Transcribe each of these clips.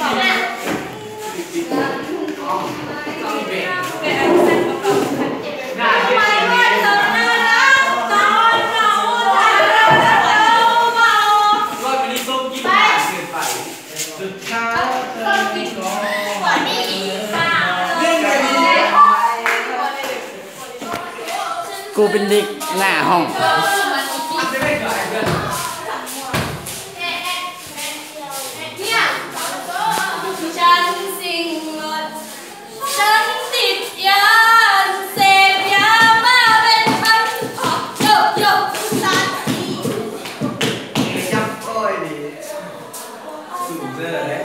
กูเป็นเด็กหน้าห้องฉันสิ่งหมดฉันติดยาเสพยามาเป็นพันโยโย่สัตว์จับก้อยดิสูงเสื้อเลย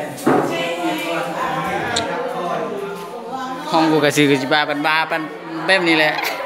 ห้องกูกระสือกระจิบาปันบาปันแบบนี้แหละ